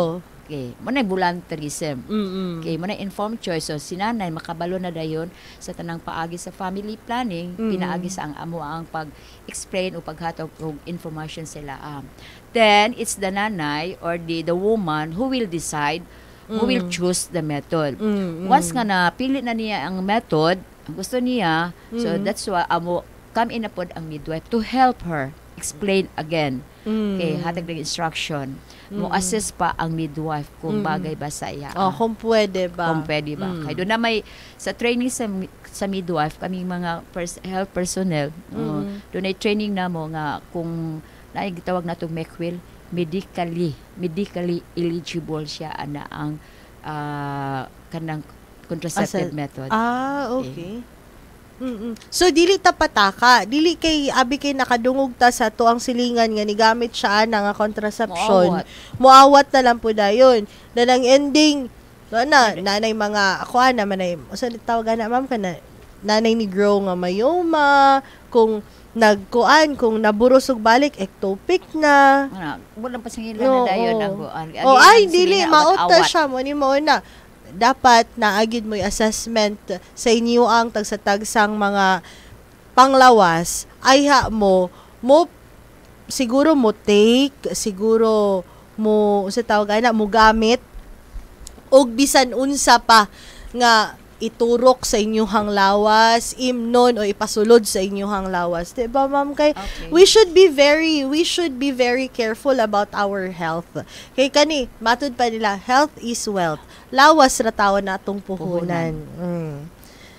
Okay, mo na volunteerism. Mm-mm. Okay, mo na informed choice. So, sinanay, makabalo na dayon sa tanang paagi sa family planning, Mm. pinaagi sa ang amo ang pag-explain o paghatag og information sila. Um, then, it's the nanay or the the woman who will decide, who will choose the method. Mm, Once nga na pili na niya ang method, ang gusto niya, so that's why amo come in na pod ang midwife to help her explain again. Mm. Okay, hatag ng instruction. Mo assess pa ang midwife kung bagay ba sa iya. Oh, kung pwede ba? Kung pwede ba. Mm. Kaya doon na may, sa training sa mi- sa midwife, kaming mga pers- health personnel, uh, doon ay training na mo nga kung naigitawag na itong MECWIL, medically, medically eligible siya ana ang uh, kanang contraceptive Asa- method. Ah, okay. Mm-mm. So dili ta pataka, dili kay abi kay nakadungog ta sa to ang silingan nga ni gamit siya ana nga contraception. Muawat na lang po dayon. Na ang ending no na nanay mga ako ana manay usa tawag na ma'am kana nanay ni grow nga mayoma kung nagkuan kung naburusog balik ectopic na. Ano, walang pasingilan No, na dayon oo. ang ang- Oh, ang- ay ang dili silinga, maota awat-awat. siya mo ni mo na dapat naagid mo assessment sa inyo ang tagsatagsang mga panglawas ay ha mo mo siguro mo take siguro mo sa tawag ana mo gamit og bisan unsa pa nga iturok sa inyong lawas, imnon o ipasulod sa inyong lawas. Diba, ma'am? Kay, Okay. we should be very, we should be very careful about our health. Kay kani, matod pa nila, health is wealth. Lawas ra tawo na atong puhunan. Mm.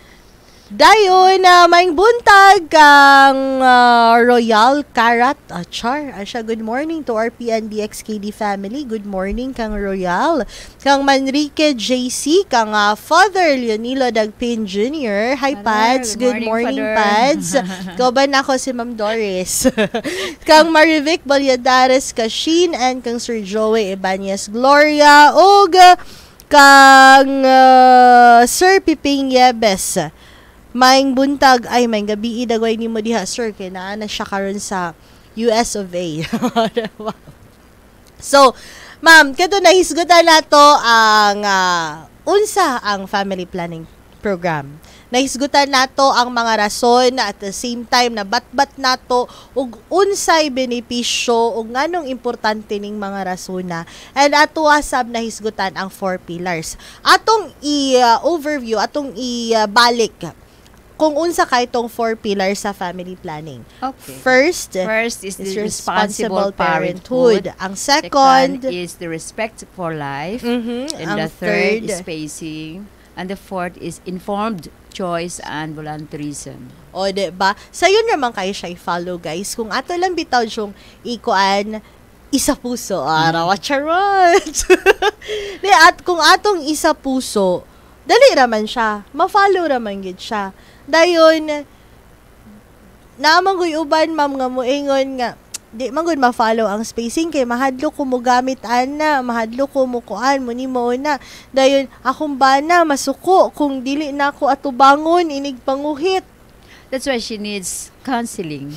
Dayon na maing buntag kang uh, Royal Karat Achar. Asya, good morning to our P N D X K D family. Good morning kang Royal. Kang Manrique J C, kang uh, Father Leonilo Dagpin Junior Hi, Father, Pads. good Good morning, morning, Father. Pads. Kauban ako si Ma'am Doris. Kang Marivic Balyadares Kashin and kang Sir Joey Ibanez Gloria. Og uh, kang uh, Sir Piping Yebes. Maing buntag ay may gabi idagway nimo diha sir kay naa na siya karon sa U S of A. So, ma'am, kato nahisgutan nato ang uh, unsa ang family planning program. Nahisgutan nato ang mga rason na at the same time na batbat nato og unsay benepisyo ug nganong importante ning mga rasona. And ato asab nahisgutan ang four pillars. Atong i-overview, atong i-balik kung unsa kay tong four pillars sa family planning. Okay. First, First is is the responsible parenthood. Ang second, Second is the respect for life. mhm, And ang the third third, is spacing. And the fourth is informed choice and volunteerism. o diba? Sa yun naman kayo siya i-follow, guys. Kung ato lang bitaw yung ikuan, isa puso. Araw, charot! Di, at kung atong isa puso, dali raman siya. Ma-follow raman gid siya. Dayon, naamang uban, ma'am, nga moingon nga, di man gud ma-follow ang spacing kay mahadlo ko mo gamit ana, mahadlo ko mo kuan mo ni mo na. Dayon akong bana masuko kung dili na ako atubangon inig panguhit. That's why she needs counseling.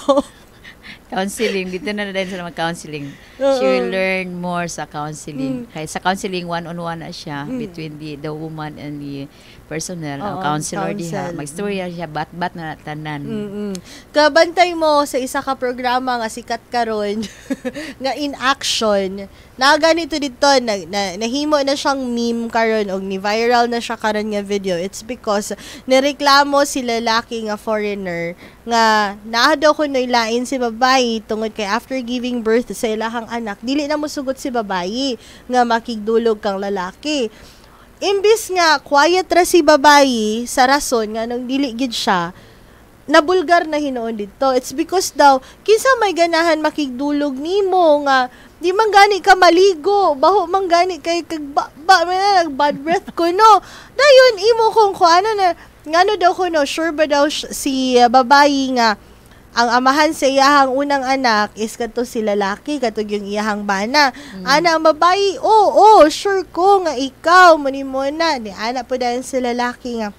Counseling. Dito na na din sa mga counseling. She will learn more sa counseling. Kaya sa counseling, one-on-one na siya between the the woman and the personnel. Ang Oo, counselor diha. counsel. Mag-storya siya, bat-bat na tanan. Mm-mm. Kabantay mo sa isa ka programa nga sikat karon nga in action na ganito dito na, na nahimo na siyang meme karon og ni viral na siya karon nga video. It's because nireklamo si lalaki nga foreigner nga naa daw ko lain si babayi tungod kay after giving birth sa ilahang anak dili na mosugot si babayi nga makigdulog kang lalaki. Imbis nga quiet ra si babayi sa rason nga nang dili gid siya nabulgar na hinuon dito. It's because daw kinsa may ganahan makigdulog nimo nga di man gani ka maligo, baho man gani kay kag ba, ba man nag bad breath ko no. Dayon imo kung kuano na ngano daw ko no, sure ba daw sh- si uh, babayi nga ang amahan sa iyahang unang anak is kato si lalaki, katog yung iyahang bana. Mm. Ana ang babayi, oo, oh, oh, sure ko nga ikaw, muni mo na. Ni ana po dahil si lalaki nga.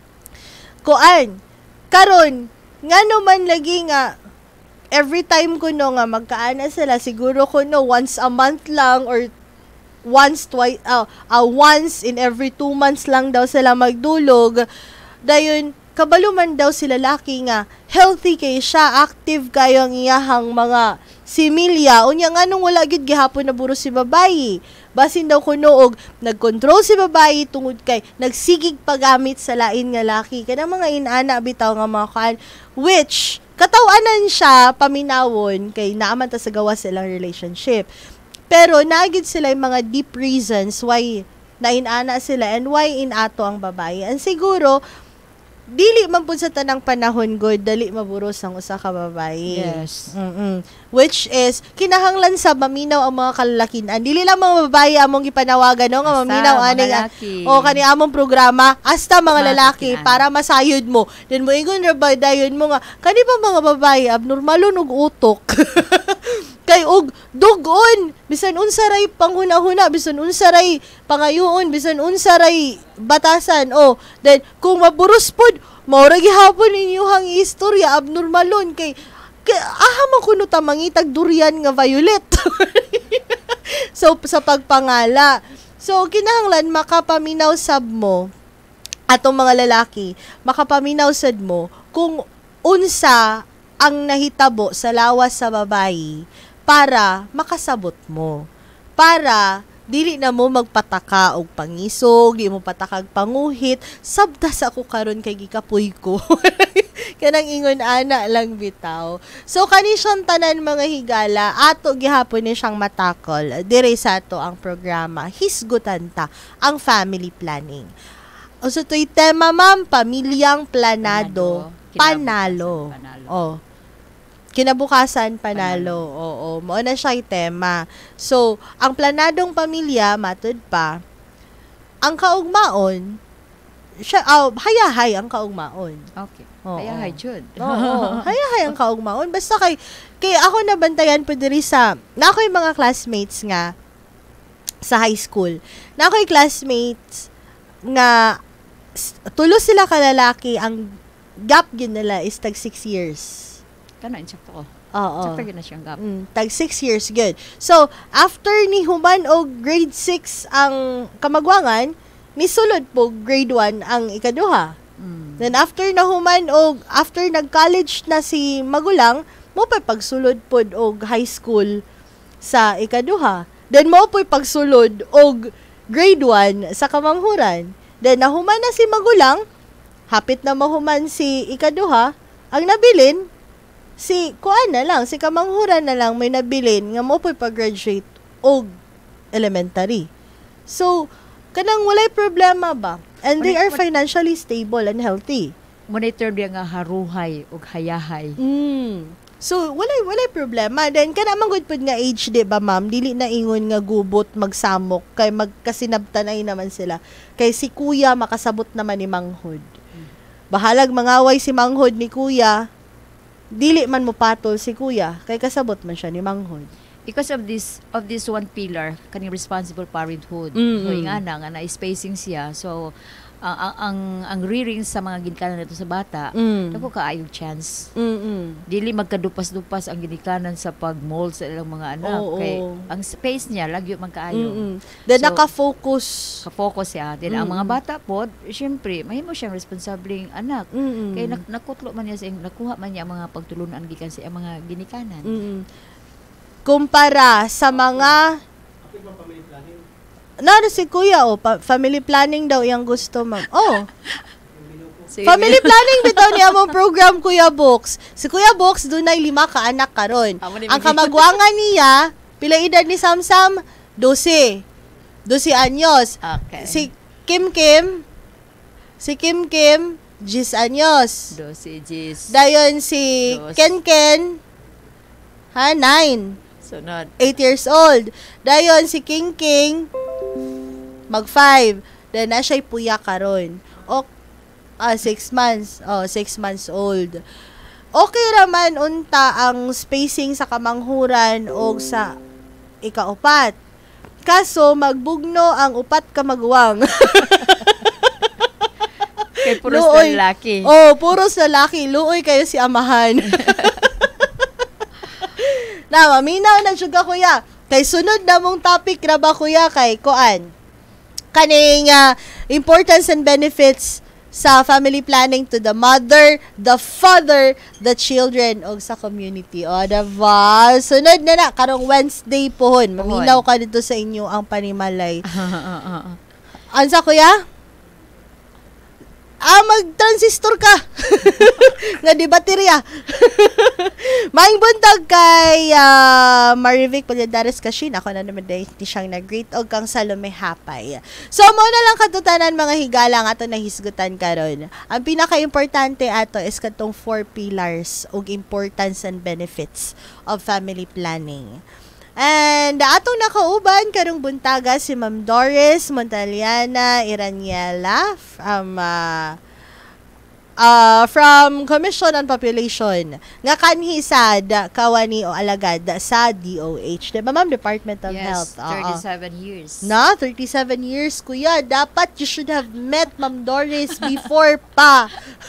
Kuan, karon, nga naman lagi nga, every time ko no nga magkaana sila, siguro ko no, once a month lang or once twice uh, uh, once in every two months lang daw sila magdulog, dayon kabalo man daw sila laki nga healthy kay siya, active kayo ang iyahang mga similya. Unya nga nung wala gid gihapon na buro si babayi. Basin daw kuno og nagkontrol si babayi tungod kay nagsigig paggamit sa lain nga laki. Kanang mga inana bitaw nga mga kan, which katawanan siya paminawon kay naaman ta sa gawa silang relationship. Pero naagid sila yung mga deep reasons why nainana sila and why inato ang babae. And siguro dili man pud sa tanang panahon good dali maburos ang usa ka babae. Yes. Mm-mm. Which is kinahanglan sa maminaw ang mga kalalakian. Dili lang mga babae among gipanawagan no nga maminaw ani nga o kani among programa hasta mga, mga lalaki kakinan. Para masayod mo. Then mo ingon ra ba dayon mo nga kani ba mga babae abnormalon og utok. Kay og dugon bisan unsa ray panghuna-huna, bisan unsa ray pangayoon, bisan unsa ray batasan. Oh, then kung maburos pod mao ra gihapon inyong istorya abnormalon kay, kay aha man kuno ta mangitag durian nga violet. So sa pagpangala. So kinahanglan makapaminaw sab mo atong mga lalaki, makapaminaw sad mo kung unsa ang nahitabo sa lawas sa babayi para makasabot mo. Para dili na mo magpataka og pangisog, di mo patakag panguhit, sabdas ako karon kay gikapoy ko. Kanang ingon ana lang bitaw. So kani siyang tanan mga higala, ato gihapon ni siyang matakol. Dire sa ato ang programa, hisgutan ta ang family planning. O so to'y tema ma'am, pamilyang planado, panalo. panalo. Oh. Kinabukasan panalo. Oo, mao na siya yung tema. So, ang planadong pamilya matud pa ang kaugmaon siya oh, hayahay ang kaugmaon. Okay. Oo. Hayahay jud. Oo, hayahay ang kaugmaon. Basta kay kay ako nabantayan po diri sa na ako yung mga classmates nga sa high school. Na ako yung classmates nga tulo sila kalalaki, ang gap yun nila is tag six years. Kana insakto ko. Oo. Sakto gyud na siyang gap. Mm, tag six years good. So, after ni human og grade six ang kamagwangan, ni sulod po grade one ang ikaduha. Mm. Then after na human og after nag-college na si magulang, mo pa pagsulod pod og high school sa ikaduha. Then mo pa pagsulod og grade one sa kamanghuran. Then nahuman na si magulang, hapit na mahuman si ikaduha, ang nabilin si kuan na lang, si kamanghuran na lang may nabilin nga mo po'y pag-graduate og elementary. So, kanang walay problema ba? And they are financially stable and healthy. Monitor dia nga haruhay ug hayahay. Mm. So, walay walay problema. Then, kana man gud pud nga age, di ba ma'am? Dili na ingon nga gubot, magsamok, kay magkasinabtanay naman sila. Kay si kuya, makasabot naman ni manghod. Bahalag mangaway si manghod ni kuya, dili man mo patol si kuya kay kasabot man siya ni manghod Because of this of this one pillar kaning responsible parenthood. Mm-hmm. So ingana nga na spacing siya. So ang ang ang, ang rearing sa mga ginikanan nato sa bata, Mm. dako kaayong chance. Mm-mm. Dili magkadupas-dupas ang ginikanan sa pag-mold sa ilang mga anak. Oo. Kay ang space niya lagyo man kaayo. Mm-mm. Then So, naka-focus. Ka-focus siya. Then ang Mm-mm. mga bata po, syempre, mahimo siyang responsableng anak. Mm-mm. Kay nak- nakutlo man niya sa nakuha man niya ang mga pagtulunan gikan sa iyang mga ginikanan. Mm-mm. Kumpara sa mga Naro si kuya, oh, pa- family planning daw yung gusto, ma'am. Oh, Sige. family planning bitaw niya mong program, Kuya Box. Si Kuya Box, dunay lima ka anak karon. Amo ni Ang Miguel. kamagwangan niya, pila edad ni Samsam? Dose. Dose anyos. Okay. Si Kim Kim, si Kim Kim, Jis anyos. Dosages. Dayon si Dos. Ken Ken, ha, nine. Sunod. eight years old. Dayon si King King, mag five. Then na siya'y puya karon. O, ah, six months. Oh, six months old. Okay raman unta ang spacing sa kamanghuran o sa ikaupat. Kaso, magbugno ang upat ka magwang. Kay puros Luoy. na lalaki. Oh, puros lalaki. Luoy kayo si amahan. Na, maminaw na juga kuya. Kay sunod na mong topic na ba kuya kay kuan? Kaning uh, importance and benefits sa family planning to the mother, the father, the children o sa community. O, diba? Sunod na na, karong Wednesday pohon. Maminaw ka dito sa inyo ang panimalay. Ansa, kuya? Ah, mag-transistor ka. Nga di baterya. Maing buntag kay uh, Marivic Palyadares Kashin. Ako na naman dahil di siyang nag-greet o kang Salome Hapay. So, muna lang katutanan mga higala nga ito nahisgutan karon. Ang pinaka-importante ato is katong four pillars o importance and benefits of family planning. And atong nakauban karong buntaga si Ma'am Doris Montaliana Iraniela um, uh, uh, from Commission on Population nga kanhi sad kawani o alagad sa D O H. Diba ma'am? Department of yes, Health. thirty-seven uh, years. Na, thirty-seven years kuya. Dapat you should have met Ma'am Doris before pa.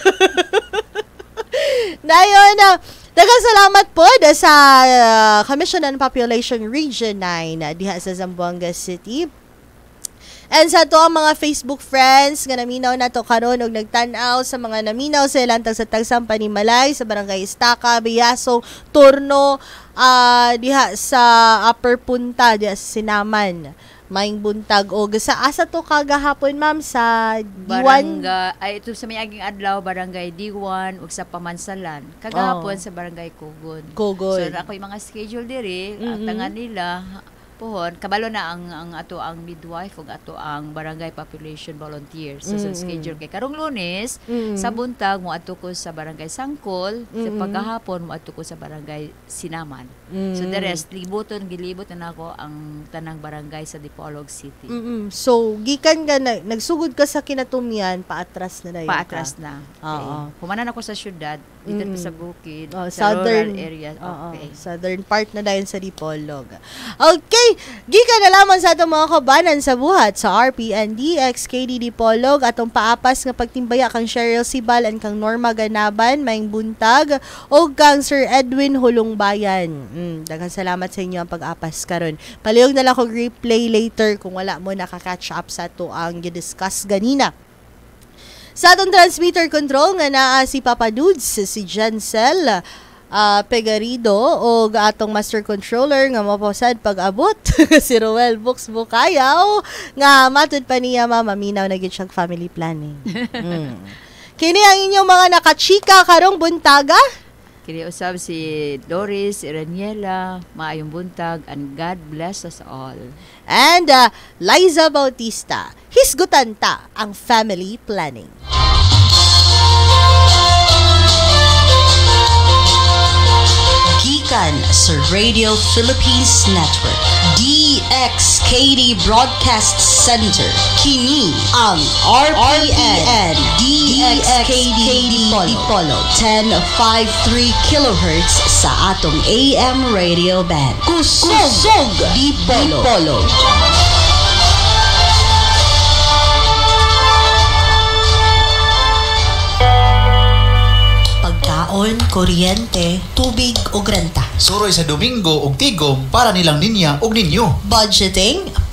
Dayon na, uh, daghang salamat po sa uh, Commission on Population Region nine uh, diha sa Zamboanga City. And sa to ang mga Facebook friends nga naminaw na to karon og nagtan-aw sa mga naminaw sa ilang tag sa tagsang panimalay sa Barangay Estaca, Biasong, Turno, uh, diha sa Upper Punta, diha sa Sinaman. Maing buntag o sa asa to kagahapon ma'am sa D one barangay ay ito sa miaging adlaw barangay D one ug sa Pamansalan kagahapon oh. sa barangay Kugon. Kugon. So ako yung mga schedule diri mm-hmm. ang tangan nila pohon kabalo na ang ang ato ang midwife ug ato ang barangay population volunteers. So, mm-hmm. so schedule kay karong Lunes mm-hmm. sa buntag mo adto ko sa barangay Sangkol, mm-hmm. sa paghahapon mo adto ko sa barangay Sinaman. Mm-hmm. So the rest libuton gilibot na nako ang tanang barangay sa Dipolog City. Mm-hmm. So gikan ka na, nagsugod ka sa Kinatumian, paatras na dayon. Paatras na. Oo. Okay. Humanan ako sa syudad dito mm-hmm. sa bukid, oh, sa southern rural area. Okay. Oh, southern part na dayon sa Dipolog. Okay, gikan na lamang sa atong mga kabanan sa buhat sa R P N D X K D Dipolog atong paapas nga pagtimbaya kang Cheryl Sibal and kang Norma Ganaban maing buntag o kang Sir Edwin Hulongbayan. Mm, daghang salamat sa inyo ang pag-apas karon. Palihog na lang ko replay later kung wala mo nakaka-catch up sa to ang gi-discuss ganina. Sa atong transmitter control nga naa si Papa Dudes, si Jancel uh, Pegarido o atong master controller nga mapasad pag-abot si Roel Books Bukayaw nga matud pa niya mamaminaw na gid siyang family planning. Mm. Kini ang inyong mga nakachika karong buntaga. Kini usab si Doris Iraniela, maayong buntag and God bless us all. And uh, Liza Bautista, hisgutan ta ang family planning. Gikan sa Radio Philippines Network, D X K D Broadcast Center, kini ang R P N D X K D Dipolog, ten fifty-three kilohertz sa atong A M radio band. Kusog, Kusog Dipolog. Pagkaon, kuryente, tubig o renta. Suroy sa Domingo og tigom para nilang ninya og ninyo. Budgeting,